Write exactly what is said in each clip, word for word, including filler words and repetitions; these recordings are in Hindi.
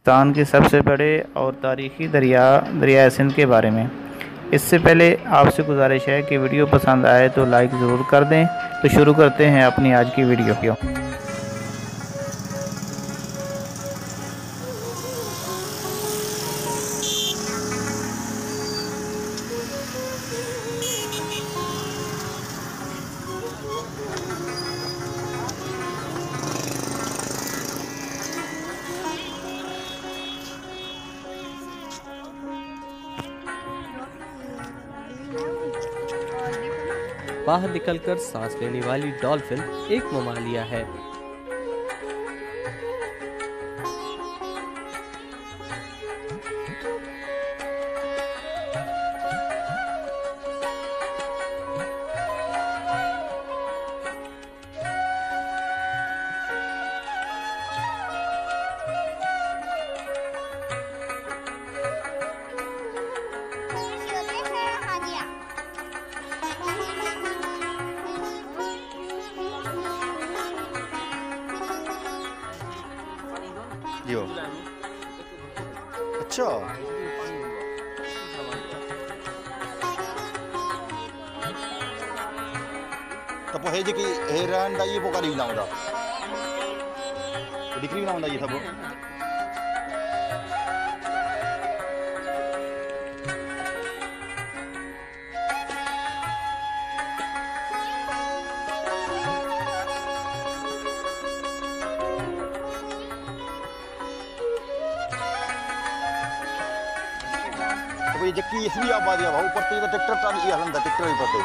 पाकिस्तान के सबसे बड़े और तारीख़ी दरिया दरियाए सिंध के बारे में। इससे पहले आपसे गुजारिश है कि वीडियो पसंद आए तो लाइक ज़रूर कर दें। तो शुरू करते हैं अपनी आज की वीडियो। बाहर निकलकर सांस लेने वाली डॉल्फिन एक ममालिया है। जी अच्छा त पोइ हे जेकी हे रहंदा इहे पोइ काॾे वेंदा हूंदा निकिरी वेंदा हूंदा इहे सभु जेकी इसलिए आबादी आहे भाऊ परते त ट्रैक्टर तां इहे हलंदा ट्रैक्टर ई परते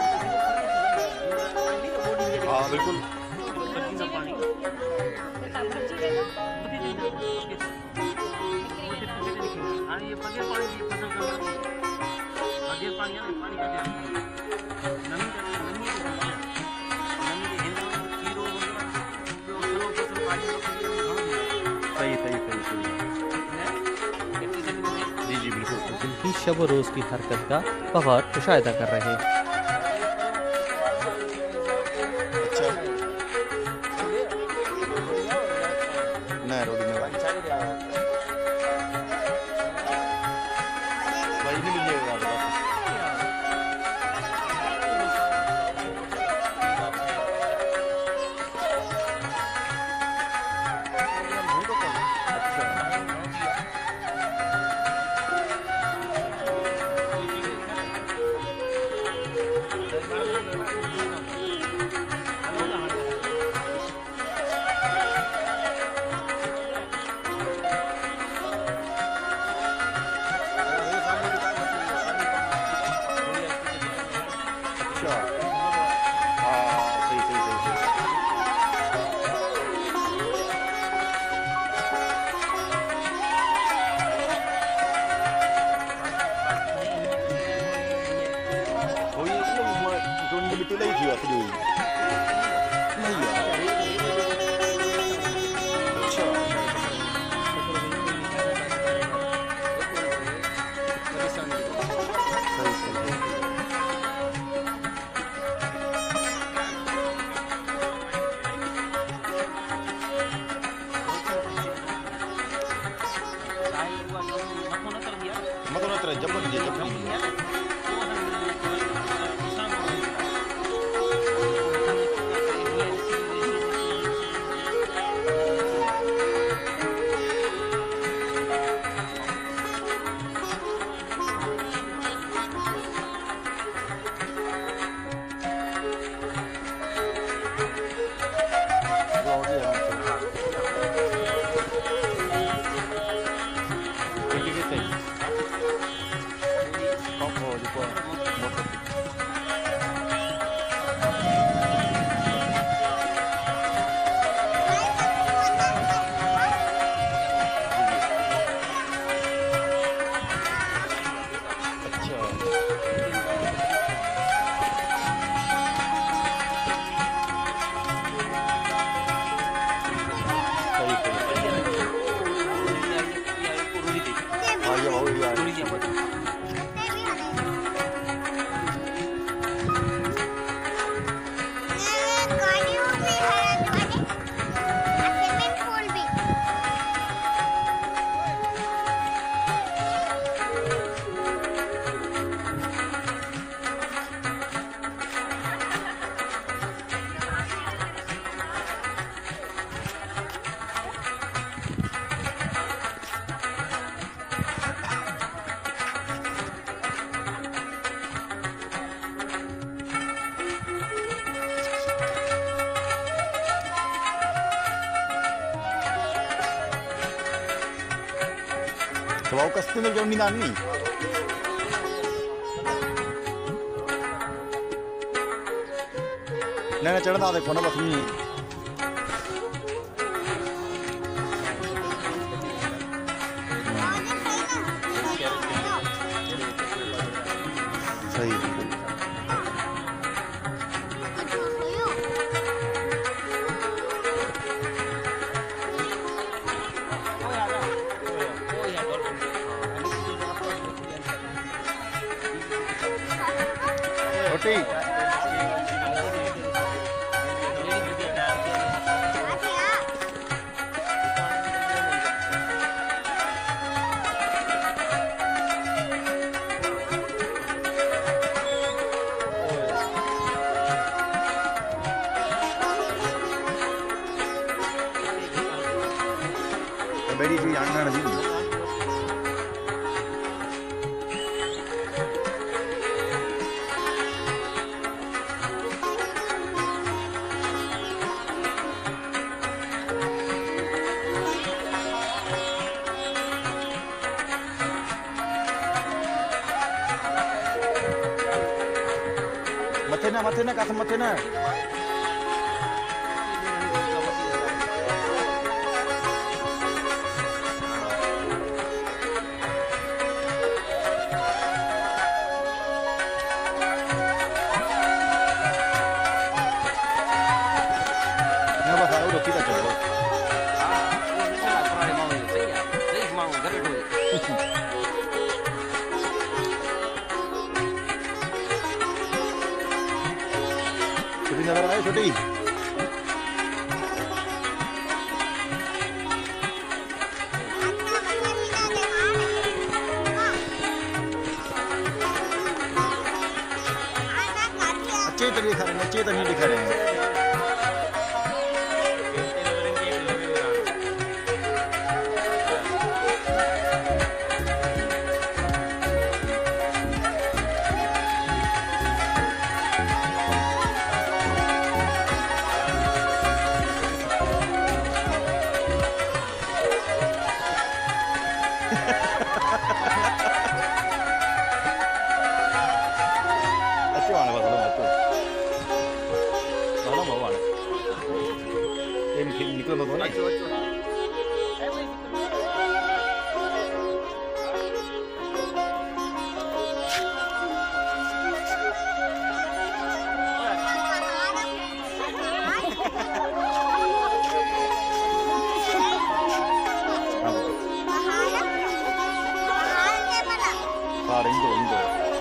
हा बिल्कुलु सही सही सही सही जी जी बिल्कुल जिनकी शब रोज की हरकत का बगौर मुशाहिदा कर रहे हैं। अच्छा नहीं रोड में भाई नहीं मिलेगा Kalau kasti na jom minan ni. Nana चढ़ना देखो ना बस नहीं सही छोटी Beri tu yang mana ni? Mati na, mati na, kasih mati na. Kita coba. Ah, ini salah kalau mau saya, saya mau gaduh dulu. Jadi nggak ada Jody. अच्छे तो दिखा रहे हैं, अच्छे तो नहीं दिखा रहे हैं. Nicola Madonna. Para Indo, Indo.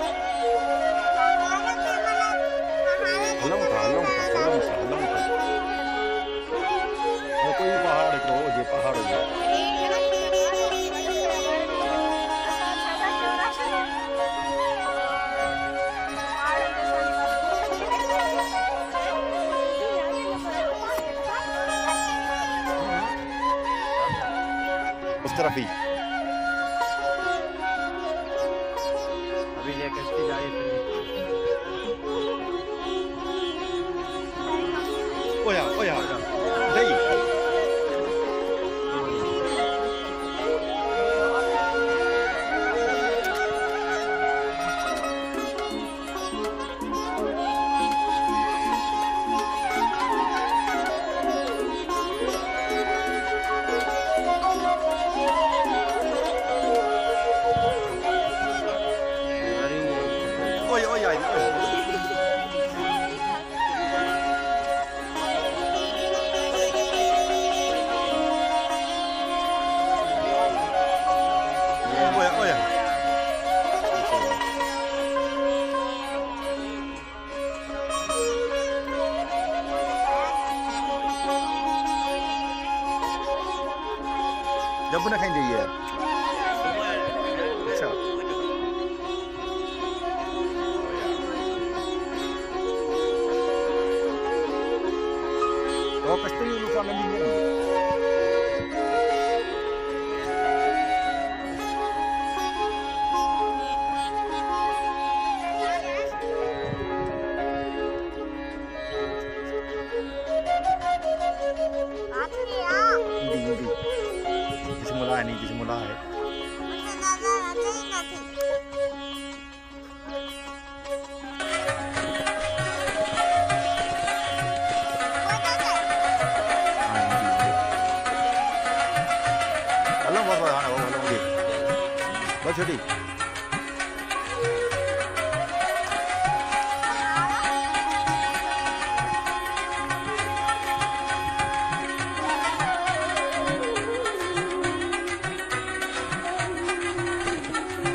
Halang ka, halang ka, halang ka, halang ka. कोई पहाड़ को ये पहाड़ हो गया उस तरफ ही अभी ये कश्ती जा रही है ओया ओया नहीं Oi, oi, oi. Oi, oi. जब ना खाई जाइए अच्छा Oh, pasti lupa menyinggung. Hindi, hindi. Disimula ni, disimula eh. Alam mo ba ano, alam mo di. Ba chudi.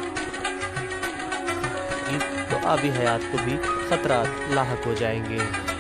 तो आबी हयात को भी खतरात लाहक हो जाएंगे।